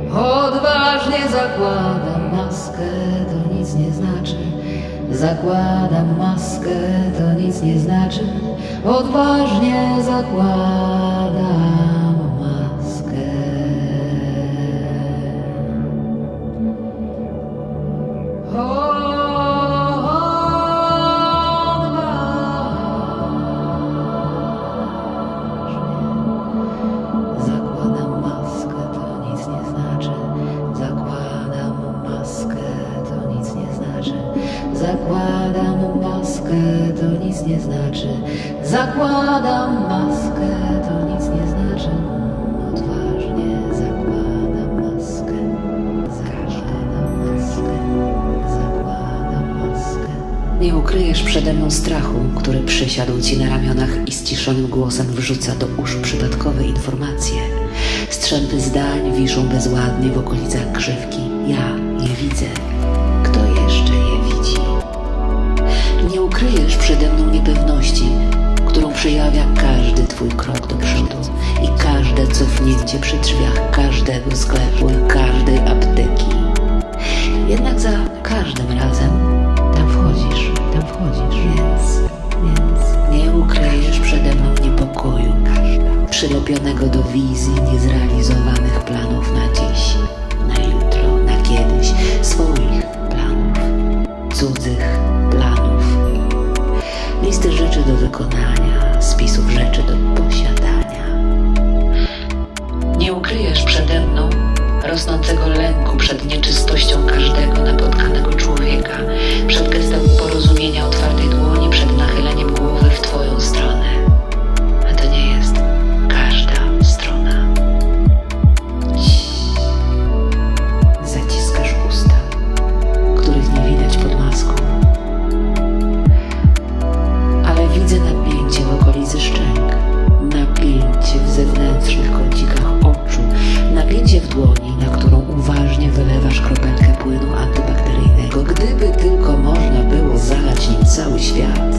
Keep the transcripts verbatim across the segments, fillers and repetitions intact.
Odważnie zakładam maskę, to nic nie znaczy. Zakładam maskę, to nic nie znaczy. Odważnie zakładam maskę. Zakładam maskę, to nic nie znaczy. Zakładam maskę, to nic nie znaczy. Zakładam maskę, to nic nie znaczy. Zakładam maskę, to nic nie znaczy. Odważnie zakładam maskę. Zakładam maskę. Zakładam maskę. Nie ukryjesz przede mną strachu, który przysiadł ci na ramionach i ściszonym głosem wrzuca do uszu przypadkowe informacje. Strzępy zdań wiszą bezładnie w okolicach grzywki. Ja je widzę. Kto jeszcze je widzi? Nie ukryjesz przede mną niepewności, którą przejawia każdy twój krok do przodu i każde cofnięcie przy drzwiach każdego sklepu i każdej apteki. Jednak za każdym razem tam wchodzisz, tam wchodzisz, więc, więc nie ukryjesz przede mną niepokoju, przylepionego do wizji niezrealizowanych planów na dziś, na jutro, na kiedyś, swoich planów, cudzych planów, listy rzeczy do wykonania, spisów rzeczy do posiadania. Nie ukryjesz przede mną rosnącego lęku przed nieczystością każdego napotkanego człowieka, przed gestem porozumienia otwartej dłoni, przed nachyleniem głowy w twoją stronę. A to nie jest każda strona. Ciii. Zaciskasz usta, których nie widać pod maską. Ale widzę napięcie w okolicy szczęk, napięcie w zewnętrznych kącikach oczu, napięcie w dłoni, na którą uważnie wylewasz kropelkę płynu antybakteryjnego, gdyby tylko można było zalać nim cały świat.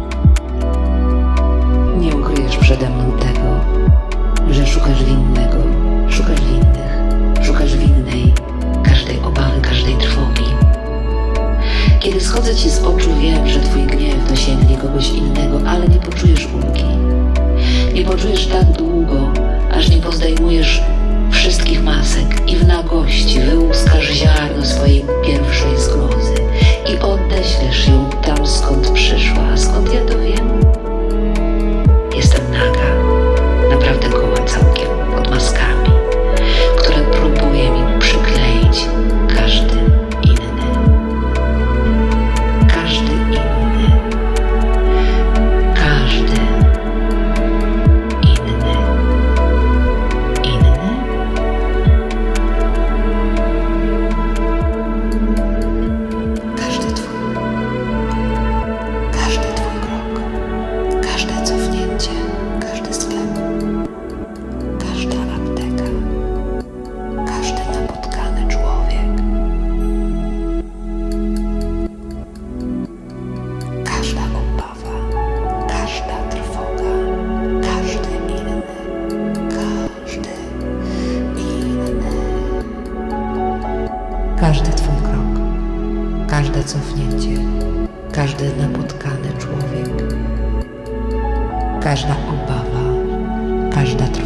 Nie ukryjesz przede mną tego, że szukasz winnego, szukasz winnych, szukasz winnej każdej obawy, każdej trwogi. Kiedy schodzę ci z oczu, wiem, że twój gniew dosięgnie kogoś innego, ale nie poczujesz ulgi. Nie poczujesz tak długo, aż nie pozdejmujesz wszystkich masek i w nagości wyłuskasz ziarno swojej pierwszej zgrozy i odeślesz ją tam, skąd przyszła. A skąd ja to wiem? Jestem naga, naprawdę goła całkiem, pod maskami, które próbuje mi przykleić każdy inny. Każdy inny. Każdy inny. Inny? Każdy twój. Każdy twój krok. Każde cofnięcie. Każdy sklep. Każda apteka. Każdy napotkany człowiek. Każda obawa. Każda trwoga. Każdy inny. Każdy inny. Każdy twój krok. Każde cofnięcie. Każdy napotkany człowiek. Każda obawa. Każda trwoga.